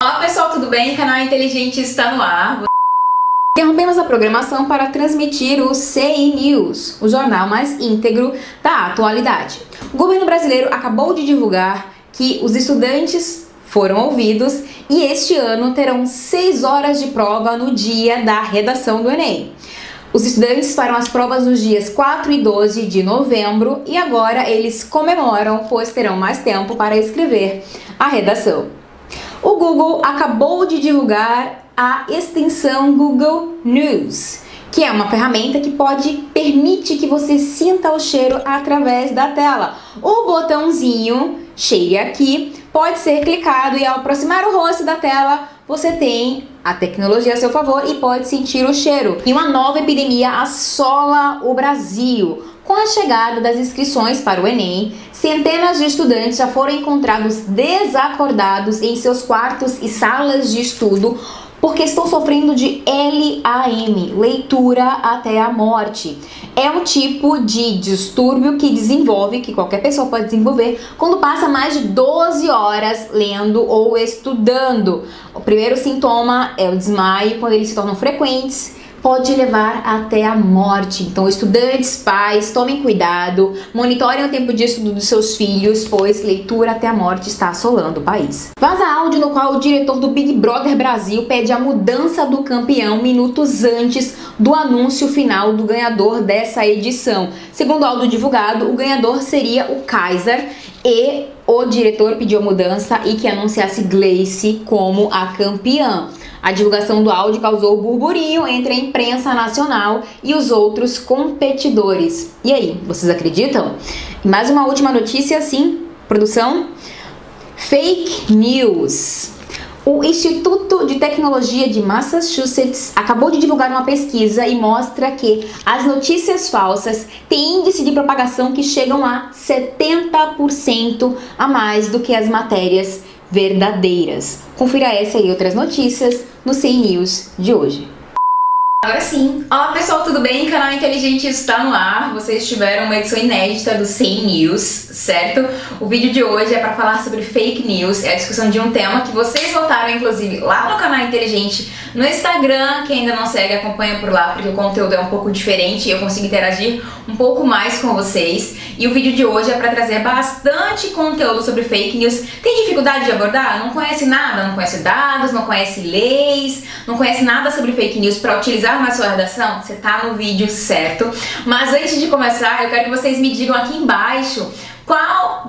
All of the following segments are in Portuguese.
Olá pessoal, tudo bem? O canal Inteligente está no ar. Interrompemos a programação para transmitir o CI News, o jornal mais íntegro da atualidade. O governo brasileiro acabou de divulgar que os estudantes foram ouvidos e este ano terão 6 horas de prova no dia da redação do Enem. Os estudantes farão as provas nos dias 4 e 12 de novembro e agora eles comemoram, pois terão mais tempo para escrever a redação. O Google acabou de divulgar a extensão Google News, que é uma ferramenta que permite que você sinta o cheiro através da tela. O botãozinho cheire aqui pode ser clicado e ao aproximar o rosto da tela, você tem a tecnologia a seu favor e pode sentir o cheiro. E uma nova epidemia assola o Brasil. Com a chegada das inscrições para o Enem, centenas de estudantes já foram encontrados desacordados em seus quartos e salas de estudo porque estão sofrendo de LAM, leitura até a morte. É um tipo de distúrbio que qualquer pessoa pode desenvolver quando passa mais de 12 horas lendo ou estudando. O primeiro sintoma é o desmaio, quando eles se tornam frequentes, pode levar até a morte. Então, estudantes, pais, tomem cuidado, monitorem o tempo de estudo dos seus filhos, pois leitura até a morte está assolando o país. Vaza áudio no qual o diretor do Big Brother Brasil pede a mudança do campeão minutos antes do anúncio final do ganhador dessa edição. Segundo o áudio divulgado, o ganhador seria o Kaiser e o diretor pediu a mudança e que anunciasse Gleice como a campeã. A divulgação do áudio causou burburinho entre a imprensa nacional e os outros competidores. E aí, vocês acreditam? E mais uma última notícia, sim, produção? Fake news. O Instituto de Tecnologia de Massachusetts acabou de divulgar uma pesquisa e mostra que as notícias falsas têm índice de propagação que chegam a 70% a mais do que as matérias verdadeiras. Confira essa e outras notícias no CI News de hoje. Agora sim. Olá pessoal, tudo bem? O canal Inteligente está no ar. Vocês tiveram uma edição inédita do CI News, certo? O vídeo de hoje é para falar sobre fake news, é a discussão de um tema que vocês votaram, inclusive, lá no canal Inteligente, no Instagram. Quem ainda não segue, acompanha por lá, porque o conteúdo é um pouco diferente e eu consigo interagir um pouco mais com vocês. E o vídeo de hoje é para trazer bastante conteúdo sobre fake news. Tem dificuldade de abordar? Não conhece nada? Não conhece dados? Não conhece leis? Não conhece nada sobre fake news para utilizar na sua redação? Você tá no vídeo certo. Mas antes de começar, eu quero que vocês me digam aqui embaixo quais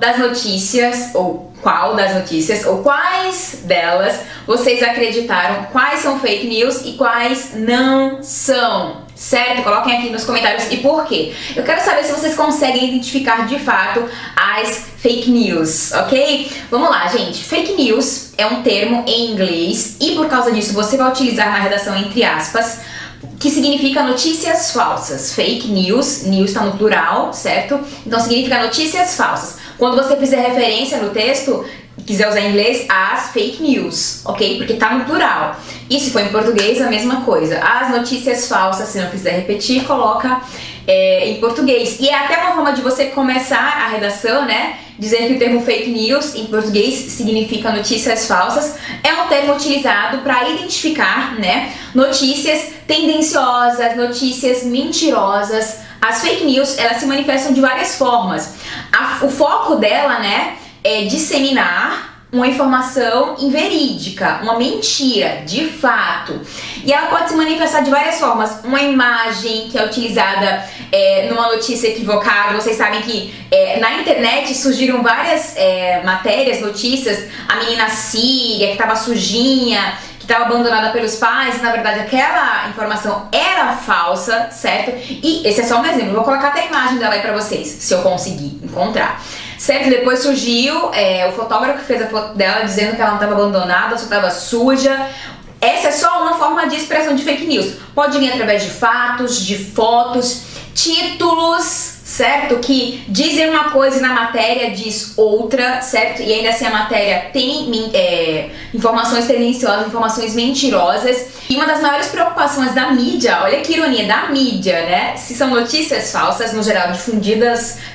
delas vocês acreditaram, quais são fake news e quais não são, certo? Coloquem aqui nos comentários e por quê. Eu quero saber se vocês conseguem identificar de fato as fake news, ok? Vamos lá, gente. Fake news é um termo em inglês e por causa disso você vai utilizar na redação entre aspas, que significa notícias falsas. Fake news, news está no plural, certo? Então significa notícias falsas. Quando você fizer referência no texto, quiser usar em inglês, as fake news, ok? Porque tá no plural. E se for em português, a mesma coisa. As notícias falsas, se não quiser repetir, coloca em português. E é até uma forma de você começar a redação, né? Dizer que o termo fake news em português significa notícias falsas. É um termo utilizado para identificar, né, notícias tendenciosas, notícias mentirosas. As fake news, elas se manifestam de várias formas. O foco dela, né, é disseminar uma informação inverídica, uma mentira, de fato. E ela pode se manifestar de várias formas. Uma imagem que é utilizada numa notícia equivocada. Vocês sabem que na internet surgiram várias matérias, notícias. A menina síria que estava sujinha, que estava abandonada pelos pais, na verdade aquela informação era falsa, certo? E esse é só um exemplo, eu vou colocar até a imagem dela aí pra vocês, se eu conseguir encontrar. Certo? Depois surgiu o fotógrafo que fez a foto dela dizendo que ela não estava abandonada, só estava suja. Essa é só uma forma de expressão de fake news. Pode vir através de fatos, de fotos, títulos, certo? Que dizem uma coisa e na matéria diz outra, certo? E ainda assim a matéria tem informações tendenciosas, informações mentirosas. E uma das maiores preocupações da mídia, olha que ironia, da mídia, né? Se são notícias falsas, no geral difundidas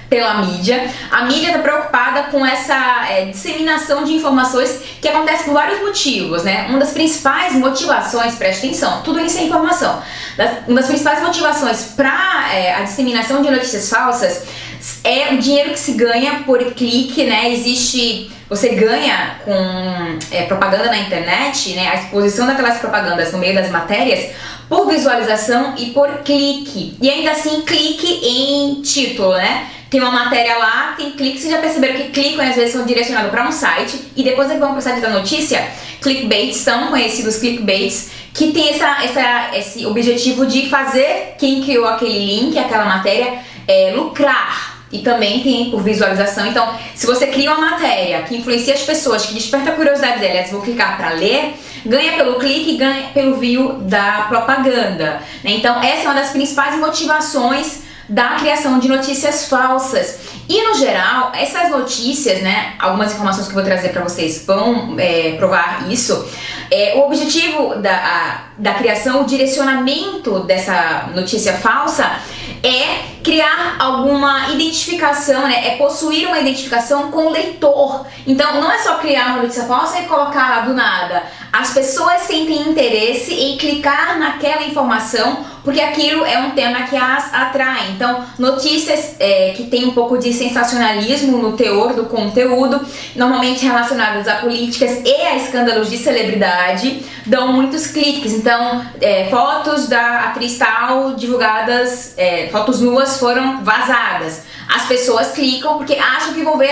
pela mídia. A mídia está preocupada com essa disseminação de informações que acontece por vários motivos, né? Uma das principais motivações, preste atenção, tudo isso é informação. Uma das principais motivações para a disseminação de notícias falsas é o dinheiro que se ganha por clique, né? Você ganha com propaganda na internet, né? A exposição daquelas propagandas no meio das matérias por visualização e por clique. E ainda assim, clique em título, né? Tem uma matéria lá, tem clique, vocês já perceberam que clicam e às vezes são direcionados para um site e depois eles vão para o site da notícia. Clickbaits, são conhecidos clickbaits, que tem esse objetivo de fazer quem criou aquele link, aquela matéria, lucrar. E também tem por visualização. Então, se você cria uma matéria que influencia as pessoas, que desperta a curiosidade delas, vão clicar para ler, ganha pelo clique e ganha pelo view da propaganda, né? Então, essa é uma das principais motivações da criação de notícias falsas. E no geral, essas notícias, né, algumas informações que eu vou trazer para vocês vão provar isso. O objetivo da criação, o direcionamento dessa notícia falsa é criar alguma identificação, né, é possuir uma identificação com o leitor. Então não é só criar uma notícia falsa e colocar lá do nada. As pessoas sentem interesse em clicar naquela informação porque aquilo é um tema que as atrai. Então, notícias que tem um pouco de sensacionalismo no teor do conteúdo, normalmente relacionadas a políticas e a escândalos de celebridade, dão muitos cliques. Então, fotos da atriz tal divulgadas, fotos nuas foram vazadas. As pessoas clicam porque acham que vão ver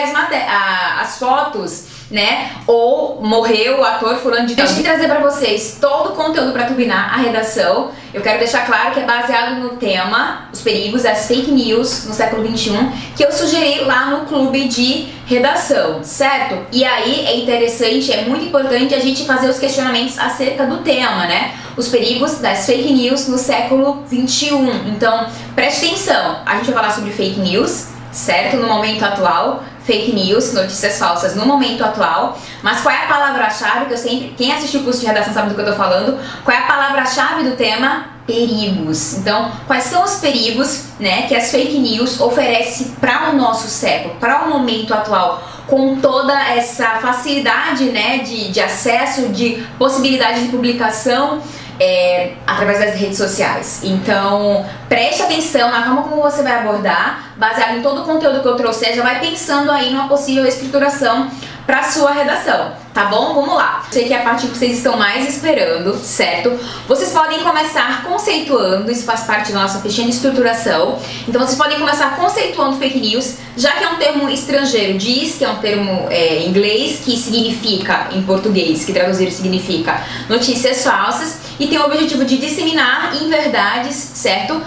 as fotos, né? Ou morreu o ator fulano de tal. Deixa eu trazer pra vocês todo o conteúdo pra turbinar a redação. Eu quero deixar claro que é baseado no tema, os perigos das fake news no século XXI, que eu sugeri lá no clube de redação, certo? E aí é interessante, é muito importante a gente fazer os questionamentos acerca do tema, né? Os perigos das fake news no século XXI. Então, preste atenção, a gente vai falar sobre fake news, certo? No momento atual, fake news, notícias falsas no momento atual. Mas qual é a palavra-chave que eu sempre... Quem assistiu o curso de redação sabe do que eu tô falando. Qual é a palavra-chave do tema? Perigos. Então, quais são os perigos, né, que as fake news oferecem para o nosso século, para o momento atual, com toda essa facilidade, né, de acesso, de possibilidade de publicação através das redes sociais. Então, preste atenção na forma como você vai abordar, baseado em todo o conteúdo que eu trouxe, já vai pensando aí numa possível estruturação para sua redação, tá bom? Vamos lá. Sei que é a parte que vocês estão mais esperando, certo? Vocês podem começar conceituando, isso faz parte da nossa fichinha de estruturação. Então vocês podem começar conceituando fake news, já que é um termo estrangeiro, diz que é um termo em inglês que significa, em português, que traduzir significa notícias falsas, e tem o objetivo de disseminar inverdades, certo?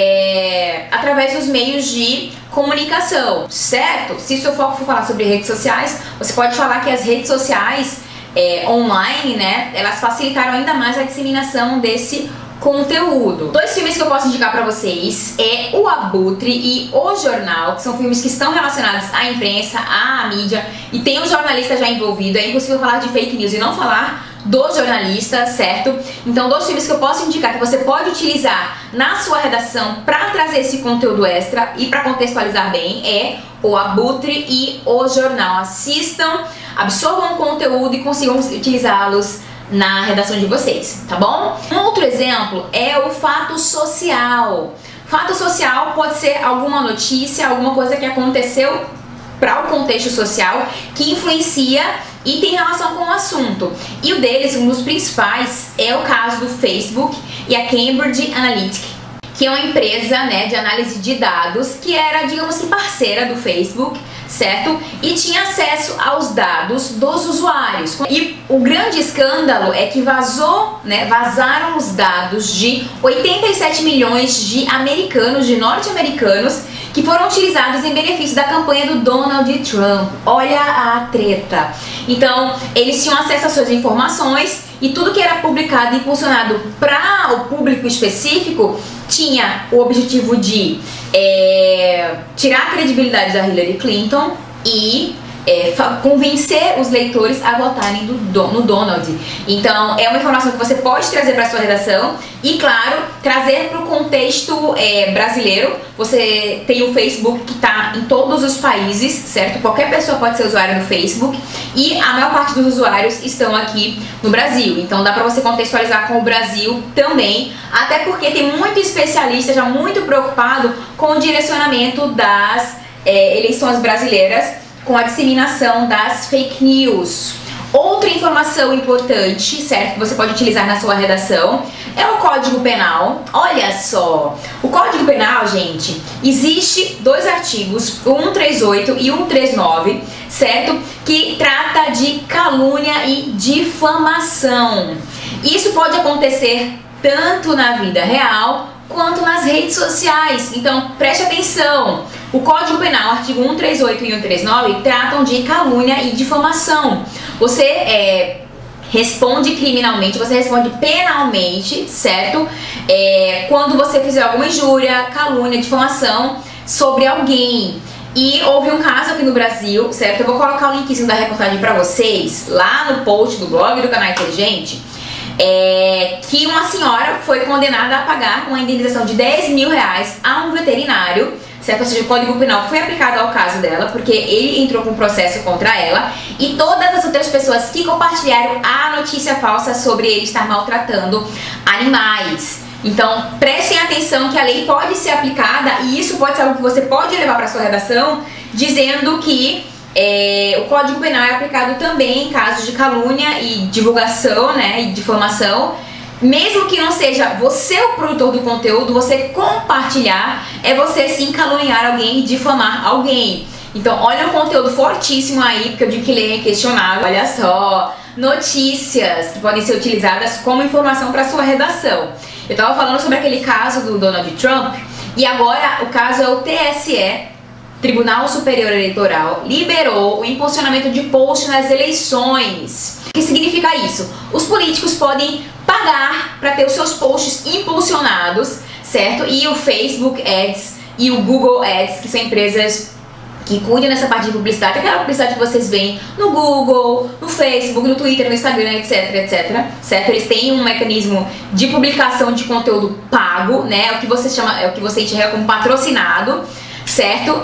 Através dos meios de comunicação, certo? Se o seu foco for falar sobre redes sociais, você pode falar que as redes sociais online, né, elas facilitaram ainda mais a disseminação desse conteúdo. Dois filmes que eu posso indicar pra vocês é O Abutre e O Jornal, que são filmes que estão relacionados à imprensa, à mídia, e tem um jornalista já envolvido. É impossível falar de fake news e não falar do jornalista, certo? Então, dois filmes que eu posso indicar que você pode utilizar na sua redação para trazer esse conteúdo extra e para contextualizar bem é O Abutre e O Jornal. Assistam, absorvam o conteúdo e consigam utilizá-los na redação de vocês, tá bom? Um outro exemplo é o fato social. Fato social pode ser alguma notícia, alguma coisa que aconteceu para o contexto social que influencia e tem relação com o assunto. E o deles, um dos principais, é o caso do Facebook e a Cambridge Analytica, que é uma empresa, né, de análise de dados que era, digamos que, parceira do Facebook, certo? E tinha acesso aos dados dos usuários. E o grande escândalo é que vazaram os dados de 87 milhões de americanos, de norte-americanos, que foram utilizados em benefício da campanha do Donald Trump. Olha a treta. Então, eles tinham acesso às suas informações e tudo que era publicado e impulsionado para o público específico tinha o objetivo de tirar a credibilidade da Hillary Clinton e convencer os leitores a votarem no Donald. Então é uma informação que você pode trazer para sua redação e, claro, trazer para o contexto brasileiro. Você tem o Facebook que está em todos os países, certo? Qualquer pessoa pode ser usuário no Facebook e a maior parte dos usuários estão aqui no Brasil. Então dá para você contextualizar com o Brasil também, até porque tem muito especialista já muito preocupado com o direcionamento das eleições brasileiras, com a disseminação das fake news. Outra informação importante, certo, que você pode utilizar na sua redação é o Código Penal. Olha só, o Código Penal, gente, existe 2 artigos, o 138 e 139, certo, que trata de calúnia e difamação. Isso pode acontecer tanto na vida real quanto nas redes sociais, então preste atenção. O Código Penal, artigo 138 e 139, tratam de calúnia e difamação. Você responde criminalmente, você responde penalmente, certo? Quando você fizer alguma injúria, calúnia, difamação sobre alguém. E houve um caso aqui no Brasil, certo? Eu vou colocar o linkzinho da reportagem para vocês lá no post do blog do Canal Inteligente. Que uma senhora foi condenada a pagar uma indenização de R$10 mil a um veterinário, certo? Ou seja, o Código Penal foi aplicado ao caso dela, porque ele entrou com um processo contra ela e todas as outras pessoas que compartilharam a notícia falsa sobre ele estar maltratando animais. Então, prestem atenção que a lei pode ser aplicada e isso pode ser algo que você pode levar para sua redação, dizendo que o Código Penal é aplicado também em casos de calúnia e divulgação, né, e difamação. Mesmo que não seja você o produtor do conteúdo, você compartilhar é você sim caluniar alguém e difamar alguém. Então olha o conteúdo fortíssimo aí, porque eu digo que ler é questionável. Olha só, notícias que podem ser utilizadas como informação para sua redação. Eu estava falando sobre aquele caso do Donald Trump e agora o caso é o TSE, Tribunal Superior Eleitoral, liberou o impulsionamento de post nas eleições. O que significa isso? Os políticos podem pagar para ter os seus posts impulsionados, certo? E o Facebook Ads e o Google Ads, que são empresas que cuidam dessa parte de publicidade, aquela publicidade que vocês veem no Google, no Facebook, no Twitter, no Instagram, etc, etc, certo? Eles têm um mecanismo de publicação de conteúdo pago, né? O que você chama, o que você enxerga como patrocinado, certo?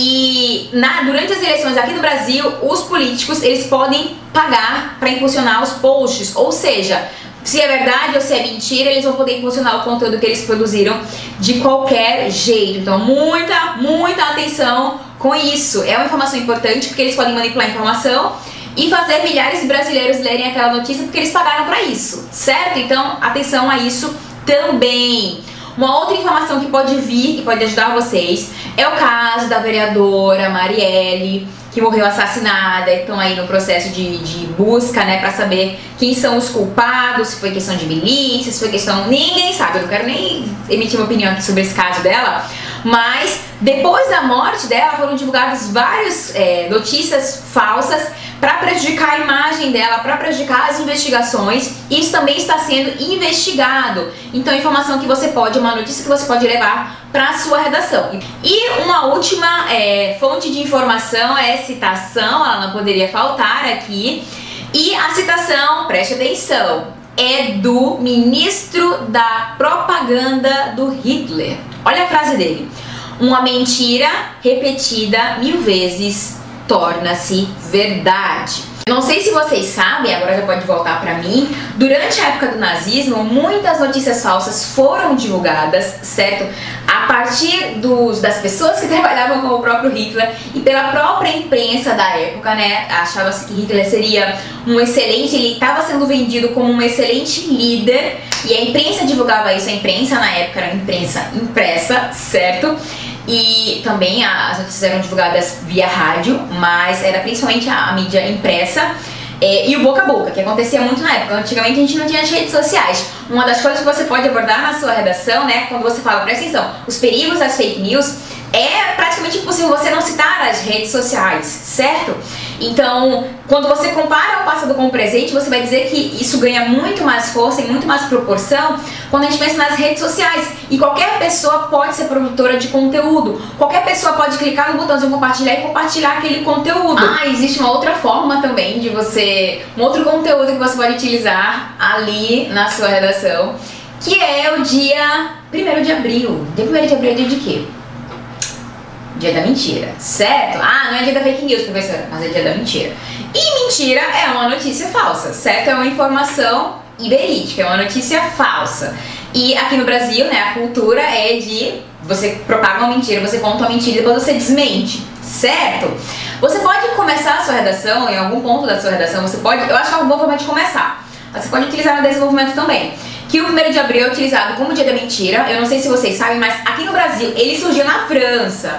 E durante as eleições aqui no Brasil, os políticos eles podem pagar para impulsionar os posts, ou seja, se é verdade ou se é mentira, eles vão poder impulsionar o conteúdo que eles produziram de qualquer jeito. Então muita atenção com isso. É uma informação importante porque eles podem manipular a informação e fazer milhares de brasileiros lerem aquela notícia porque eles pagaram para isso, certo? Então atenção a isso também. Uma outra informação que pode vir, que pode ajudar vocês, é o caso da vereadora Marielle, que morreu assassinada e estão aí no processo de busca, né, pra saber quem são os culpados, se foi questão de milícia, se foi questão... Ninguém sabe, eu não quero nem emitir uma opinião aqui sobre esse caso dela, mas depois da morte dela foram divulgadas várias notícias falsas para prejudicar a imagem dela, para prejudicar as investigações. Isso também está sendo investigado. Então, informação que você pode, uma notícia que você pode levar para a sua redação. E uma última fonte de informação é citação, ela não poderia faltar aqui. E a citação, preste atenção, é do ministro da propaganda do Hitler. Olha a frase dele: uma mentira repetida 1000 vezes torna-se verdade. Não sei se vocês sabem, agora já pode voltar pra mim, durante a época do nazismo, muitas notícias falsas foram divulgadas, certo? A partir das pessoas que trabalhavam com o próprio Hitler e pela própria imprensa da época, né? Achava-se que Hitler seria um excelente, ele estava sendo vendido como um excelente líder e a imprensa divulgava isso. A imprensa na época era imprensa impressa, certo? E também as notícias eram divulgadas via rádio, mas era principalmente a mídia impressa e o boca a boca, que acontecia muito na época. Antigamente a gente não tinha as redes sociais. Uma das coisas que você pode abordar na sua redação, né, quando você fala, presta atenção, os perigos das fake news, é praticamente impossível você não citar as redes sociais, certo? Então, quando você compara o passado com o presente, você vai dizer que isso ganha muito mais força e muito mais proporção quando a gente pensa nas redes sociais. E qualquer pessoa pode ser produtora de conteúdo. Qualquer pessoa pode clicar no botãozinho compartilhar e compartilhar aquele conteúdo. Ah, existe uma outra forma também de você... um outro conteúdo que você pode utilizar ali na sua redação, que é o dia 1º de abril. Dia 1º de abril é dia de quê? Dia da mentira, certo? Ah, não é dia da fake news, professora, mas é dia da mentira. E mentira é uma notícia falsa, certo? É uma informação inverídica, é uma notícia falsa. E aqui no Brasil, né, a cultura é de você propaga uma mentira, você conta uma mentira e depois você desmente, certo? Você pode começar a sua redação, em algum ponto da sua redação, você pode, eu acho que é uma boa forma de começar. Você pode utilizar no desenvolvimento também. Que o 1º de abril é utilizado como dia da mentira. Eu não sei se vocês sabem, mas aqui no Brasil ele surgiu na França.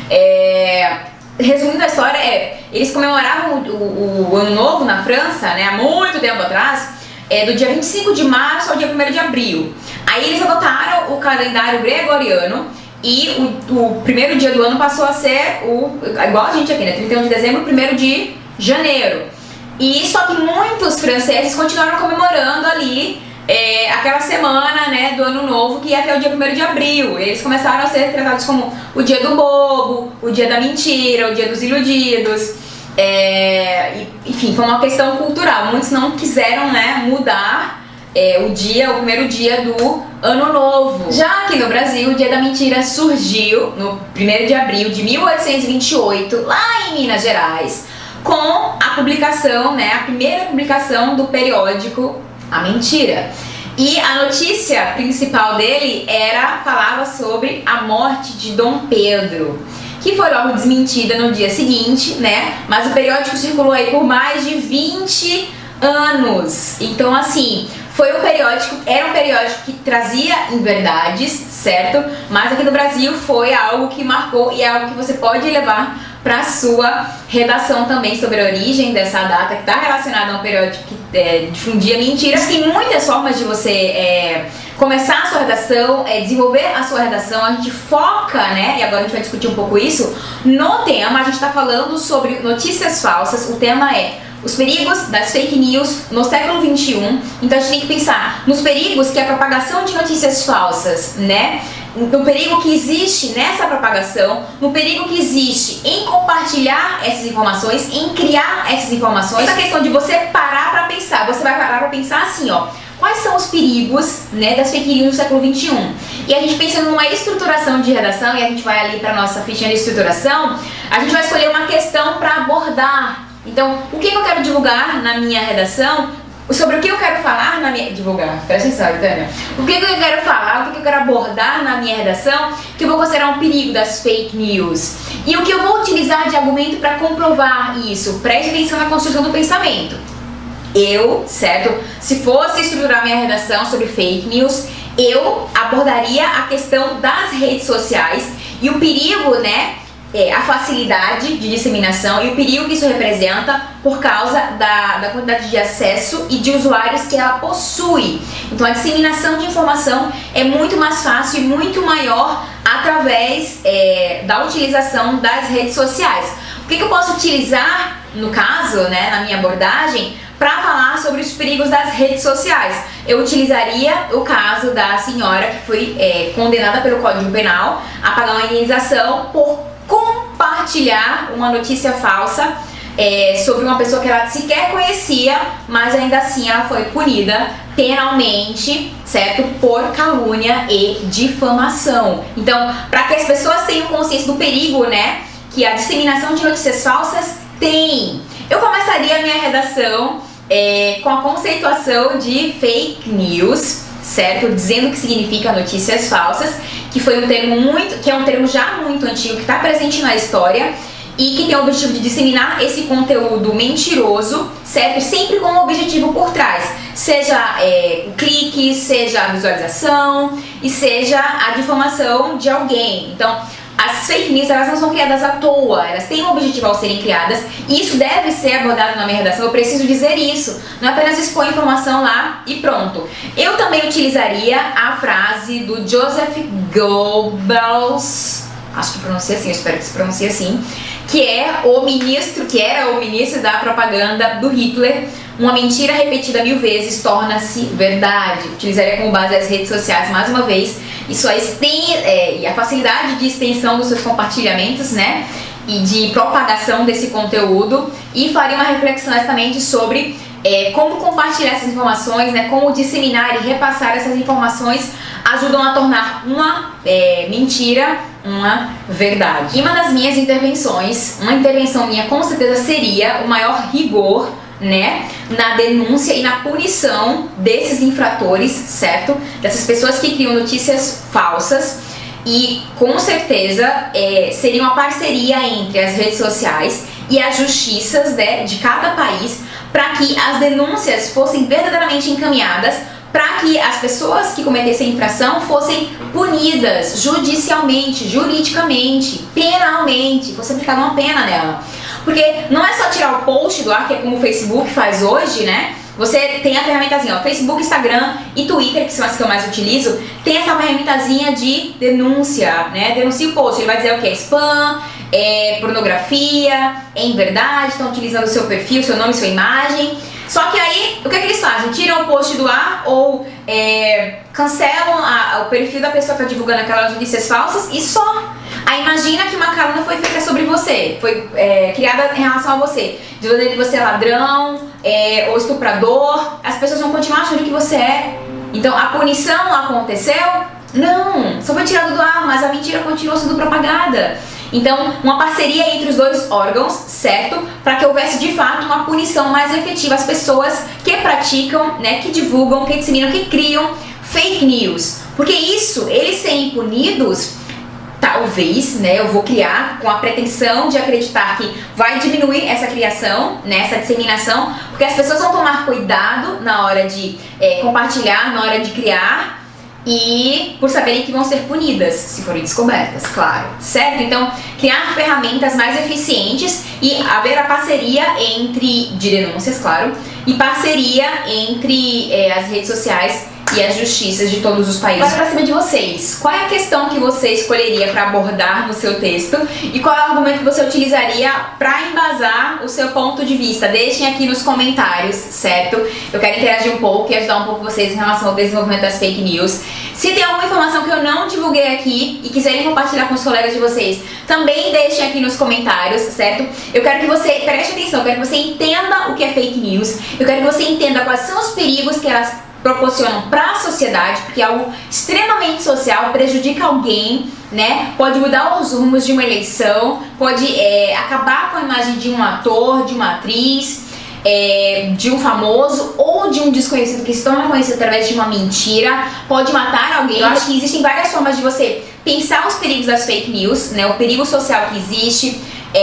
Resumindo a história, eles comemoravam o Ano Novo na França, né, há muito tempo atrás, do dia 25 de março ao dia 1º de abril. Aí eles adotaram o calendário gregoriano e o primeiro dia do ano passou a ser igual a gente aqui, né, 31 de dezembro, 1º de janeiro. E só que muitos franceses continuaram comemorando ali aquela semana, né, do Ano Novo, que ia até o dia 1º de abril. Eles começaram a ser tratados como o dia do bobo, o dia da mentira, o dia dos iludidos. Enfim, foi uma questão cultural. Muitos não quiseram, né, mudar o 1º dia do Ano Novo. Já aqui no Brasil, o dia da mentira surgiu no 1º de abril de 1828, lá em Minas Gerais, com a publicação, né, a primeira publicação do periódico A Mentira. E a notícia principal dele falava sobre a morte de Dom Pedro, que foi logo desmentida no dia seguinte, né? Mas o periódico circulou aí por mais de 20 anos. Então, assim, era um periódico que trazia inverdades, certo? Mas aqui no Brasil foi algo que marcou e é algo que você pode levar para sua redação também sobre a origem dessa data, que está relacionada a um periódico que difundia mentiras. Tem muitas formas de você começar a sua redação, desenvolver a sua redação. A gente foca, né, e agora a gente vai discutir um pouco isso, no tema. A gente está falando sobre notícias falsas. O tema é os perigos das fake news no século XXI. Então a gente tem que pensar nos perigos que a propagação de notícias falsas, né, no perigo que existe nessa propagação, no perigo que existe em compartilhar essas informações, em criar essas informações. Essa questão de você parar pra pensar, você vai parar pra pensar assim, ó, quais são os perigos, né, das fake news no século XXI? E a gente pensando numa estruturação de redação, e a gente vai ali pra nossa fichinha de estruturação, a gente vai escolher uma questão pra abordar. Então, o que eu quero divulgar na minha redação? Sobre o que eu quero falar na minha... Divulgar, presta atenção, Tânia. O que eu quero falar, o que eu quero abordar na minha redação, que eu vou considerar um perigo das fake news. E o que eu vou utilizar de argumento para comprovar isso. Preste atenção na construção do pensamento. Certo? Se fosse estruturar minha redação sobre fake news, eu abordaria a questão das redes sociais e o perigo, né? A facilidade de disseminação e o perigo que isso representa por causa da quantidade de acesso e de usuários que ela possui. Então a disseminação de informação é muito mais fácil e muito maior através da utilização das redes sociais. O que eu posso utilizar, no caso, né, na minha abordagem, para falar sobre os perigos das redes sociais? Eu utilizaria o caso da senhora que foi condenada pelo Código Penal a pagar uma indenização por compartilhar uma notícia falsa sobre uma pessoa que ela sequer conhecia, mas ainda assim ela foi punida penalmente, certo? Por calúnia e difamação. Então, para que as pessoas tenham consciência do perigo, né, que a disseminação de notícias falsas tem, eu começaria a minha redação com a conceituação de fake news, certo? Dizendo o que significa notícias falsas, que foi um termo que é um termo já muito antigo, que está presente na história e que tem o objetivo de disseminar esse conteúdo mentiroso, certo? Sempre com um objetivo por trás, seja o clique, seja a visualização e seja a difamação de alguém. Então, as fake news, elas não são criadas à toa, elas têm um objetivo ao serem criadas e isso deve ser abordado na minha redação. Eu preciso dizer isso, não apenas expor informação lá e pronto. Eu também utilizaria a frase do Joseph Goebbels, acho que pronuncia assim, eu espero que se pronuncie assim, que é o ministro, que era o ministro da propaganda do Hitler. Uma mentira repetida 1000 vezes torna-se verdade. Utilizaria como base as redes sociais mais uma vez e a facilidade de extensão dos seus compartilhamentos, né? E de propagação desse conteúdo, e faria uma reflexão exatamente sobre como compartilhar essas informações, né? Como disseminar e repassar essas informações ajudam a tornar uma mentira uma verdade. E uma das minhas intervenções, uma intervenção minha com certeza seria o maior rigor, né, na denúncia e na punição desses infratores, certo? Dessas pessoas que criam notícias falsas. E com certeza seria uma parceria entre as redes sociais e as justiças, né, de cada país, para que as denúncias fossem verdadeiramente encaminhadas, para que as pessoas que cometessem infração fossem punidas judicialmente, juridicamente, penalmente, fosse aplicada uma pena nela. Porque não é só tirar o post do ar, que é como o Facebook faz hoje, né? Você tem a ferramentazinha, ó, Facebook, Instagram e Twitter, que são as que eu mais utilizo, tem essa ferramentazinha de denúncia, né? Denuncia o post, ele vai dizer o que? Spam, pornografia, inverdade, estão utilizando o seu perfil, seu nome, sua imagem. Só que aí, o que é que eles fazem? Tiram o post do ar ou cancelam o perfil da pessoa que está divulgando aquelas notícias falsas e só. Aí imagina que uma calúnia foi feita sobre você, foi criada em relação a você, dizendo que você é ladrão ou estuprador, as pessoas vão continuar achando que você é. Então a punição aconteceu? Não, só foi tirado do ar, mas a mentira continuou sendo propagada. Então, uma parceria entre os dois órgãos, certo? Para que houvesse de fato uma punição mais efetiva às pessoas que praticam, né, que divulgam, que disseminam, que criam fake news. Porque isso, eles serem punidos, talvez, né, eu vou criar com a pretensão de acreditar que vai diminuir essa criação, né, essa disseminação, porque as pessoas vão tomar cuidado na hora de compartilhar, na hora de criar, e por saberem que vão ser punidas se forem descobertas, claro, certo? Então, criar ferramentas mais eficientes e haver a parceria de denúncias, claro, e parceria entre as redes sociais e as justiças de todos os países. Agora, pra cima de vocês, qual é a questão que você escolheria para abordar no seu texto e qual é o argumento que você utilizaria para embasar o seu ponto de vista? Deixem aqui nos comentários, certo? Eu quero interagir um pouco e ajudar um pouco vocês em relação ao desenvolvimento das fake news. Se tem alguma informação que eu não divulguei aqui e quiserem compartilhar com os colegas de vocês, também deixem aqui nos comentários, certo? Eu quero que você preste atenção, eu quero que você entenda o que é fake news, eu quero que você entenda quais são os perigos que elas proporcionam para a sociedade, porque é algo extremamente social, prejudica alguém, né? Pode mudar os rumos de uma eleição, pode acabar com a imagem de um ator, de uma atriz, de um famoso ou de um desconhecido que se torna conhecido através de uma mentira, pode matar alguém. Eu acho que existem várias formas de você pensar os perigos das fake news, né? O perigo social que existe.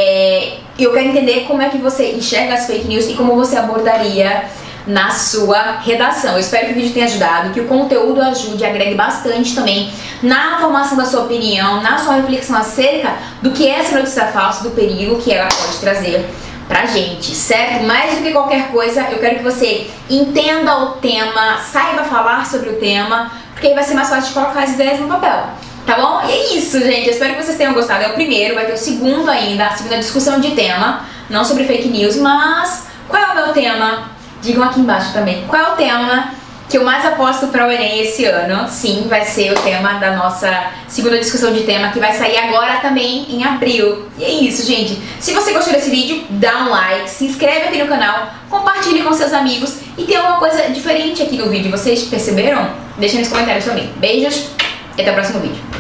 Eu quero entender como é que você enxerga as fake news e como você abordaria na sua redação. Eu espero que o vídeo tenha ajudado, que o conteúdo ajude e agregue bastante também na formação da sua opinião, na sua reflexão acerca do que é essa notícia falsa, do perigo que ela pode trazer pra gente, certo? Mais do que qualquer coisa, eu quero que você entenda o tema, saiba falar sobre o tema, porque aí vai ser mais fácil de colocar as ideias no papel. Tá bom? E é isso, gente. Eu espero que vocês tenham gostado. É o primeiro, vai ter o segundo ainda, a segunda discussão de tema, não sobre fake news, mas qual é o meu tema? Digam aqui embaixo também, qual é o tema que eu mais aposto para o Enem esse ano? Sim, vai ser o tema da nossa segunda discussão de tema, que vai sair agora também em abril. E é isso, gente. Se você gostou desse vídeo, dá um like, se inscreve aqui no canal, compartilhe com seus amigos e tem alguma coisa diferente aqui no vídeo. Vocês perceberam? Deixa nos comentários também. Beijos e até o próximo vídeo.